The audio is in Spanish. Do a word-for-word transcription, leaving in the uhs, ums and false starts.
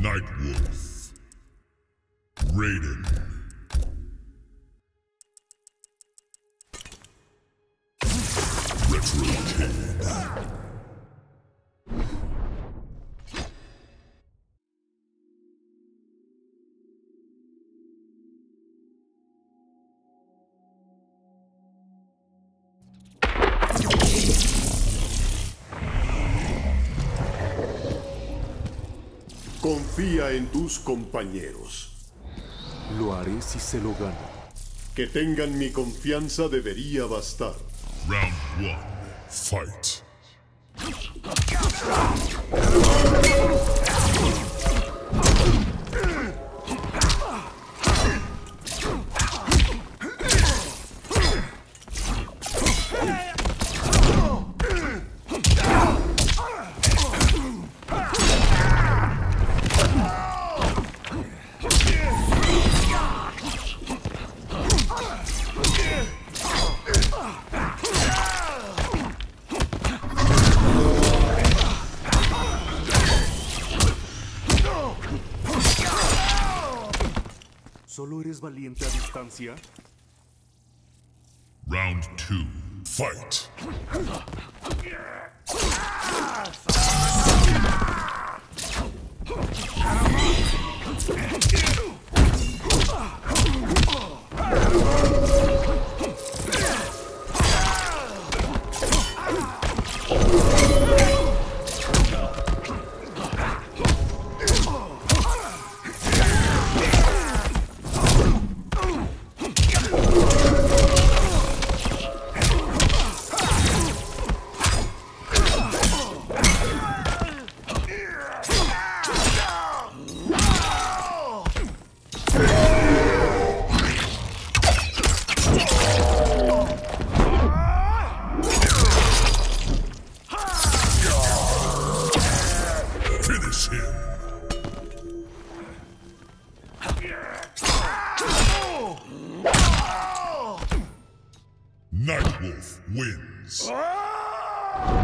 Nightwolf Raiden Retro Kid. Confía en tus compañeros. Lo haré si se lo gano. Que tengan mi confianza debería bastar. Round one, fight. ¿Solo eres valiente a distancia? Round two, fight. Finish him. Nightwolf wins.